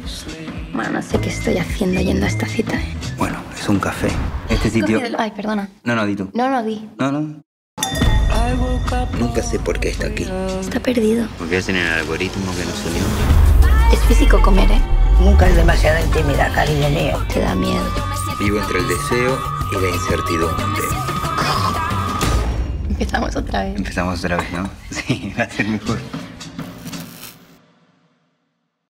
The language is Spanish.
Bueno, no sé qué estoy haciendo yendo a esta cita. Bueno, es un café. Este sitio... Ay, perdona. No, di tú. No, di. No. Nunca sé por qué está aquí. Está perdido. Porque es en el algoritmo que nos unió. Es físico comer, ¿eh? Nunca es demasiada intimidad, cariño mío. Te da miedo. Vivo entre el deseo y la incertidumbre. Empezamos otra vez. Empezamos otra vez, ¿no? Sí, va a ser mejor.